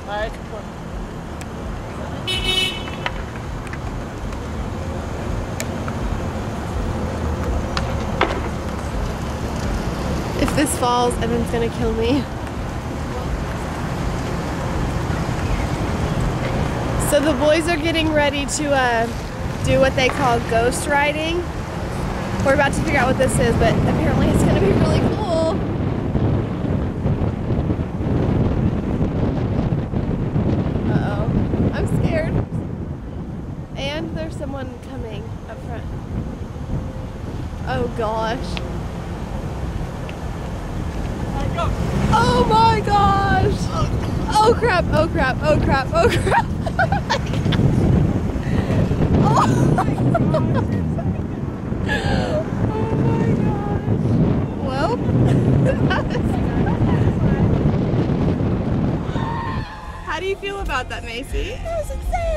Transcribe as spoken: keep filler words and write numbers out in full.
If this falls, Evan's gonna kill me. So the boys are getting ready to uh, do what they call ghost riding. We're about to figure out what this is, but apparently it's gonna be really cool. Uh-oh, I'm scared. And there's someone coming up front. Oh gosh. Oh my gosh! Oh crap, oh crap, oh crap, oh crap! Oh my gosh! Oh my gosh! Well, how do you feel about that, Macy? That was insane!